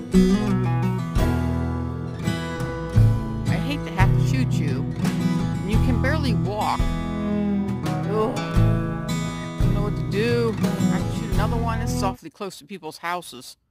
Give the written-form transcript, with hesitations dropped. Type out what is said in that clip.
I hate to have to shoot you. And you can barely walk. Ugh. I don't know what to do. I can shoot another one. It's awfully close to people's houses.